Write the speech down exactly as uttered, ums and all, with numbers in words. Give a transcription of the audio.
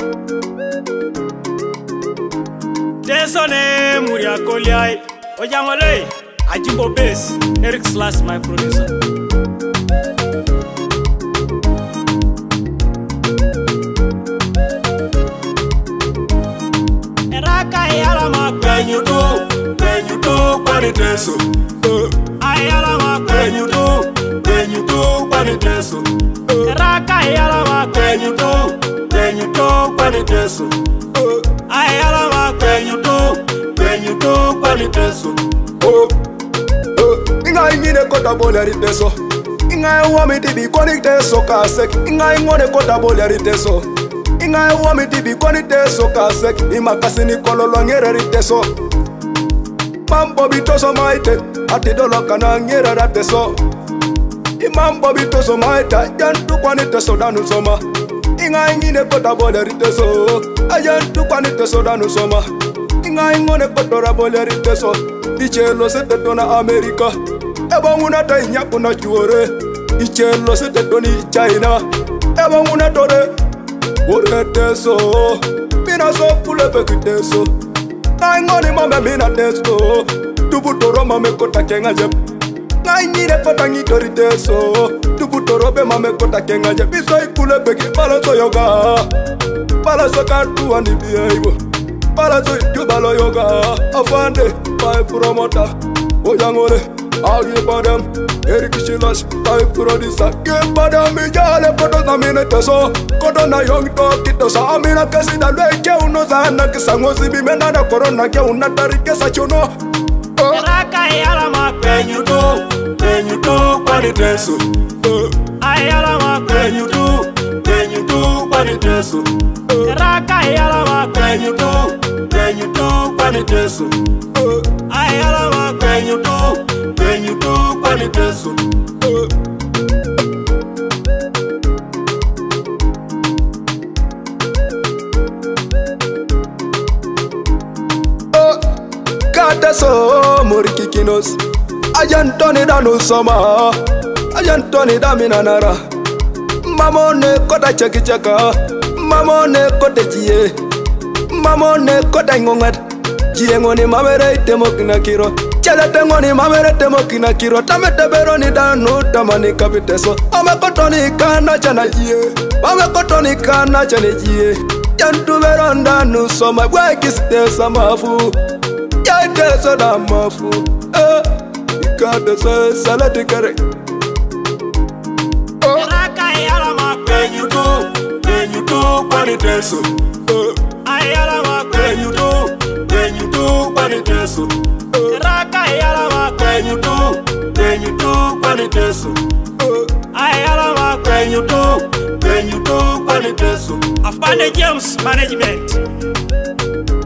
Desone Muria Koliai, Ojangole, Ajimbo Bass, Eric Slash, my producer. Eraka Yalama, when you do, when you do, what it is. Ayalama, when you do, when you do, what it is. Eraka Yalama, when you do, when you do, what it is. Ayalama, when you do, when you do, what it is. Oh, oh, inga ingine kota bola riteso. Inga uwami tibi koni teso kasek. Inga ingone kota bola riteso. Inga uwami tibi koni teso kasek. Ima kasini kololo ngere riteso. Mambo bitoso maite, ati dolo kana ngere rateso. Imambo bitoso maite, yantu kwani teso danu soma. Inga ingine kota bola riteso. Ayantu kwani teso danu soma. Inga ingone kotora bola riteso. Ichelo sete dona America. Eba muna ta inyaku na chuore. Ichelo sete doni China. Eba muna tore ore teso. Mina so kule peki teso. Na ingoni mame mina teso. Tubu toro mame kota kenga jeb. Na ingine kota ngitori teso. Tubu toro be mame kota kenga jeb. Iso ikule peki balaso yoga. Balaso kantu wani biyaibo. Balaso ikubalo yoga. Afande my promoter, Ojangole, I'll give for them. Eric Shilas, my producer, give for them. Mijale photos na minute so. Kodo na young talk it so. Amina kasi na leke uno zana kisa ngozi bimena na corona ke unatari kesa chono. Eraka Yalama, when you do, when you do, what it is. Ayalama, when you do, when you do, what it is. Eraka Yalama, when you do, when you do, what it is. Ayalama, when you do, when you do, what it is. Kata so morikikinos, Ajantoni danu soma, Ajantoni daminanara. Mamone kota cheki cheka, Mamone kote jie, Mamone kota ngongat. Jiengoni mamere temokina kiro. Chala tengoni mamere temokina kiro. Tamete beroni danu tamani kapiteso. Ame kotoni kana chana jie. Ame kotoni kana chane jie. Jantu beronda nu soma. Wekiste samafu. Yaite soda mafu. Eh, ikade se salati kare. Eraka Yalama, when you do, when you do, what it is. Ayalama, when you do, when you do, what it is. Eraka Yalama, when you do, when you do, what it is. Ayalama, when you do, when you do, what it is. Afande James Management.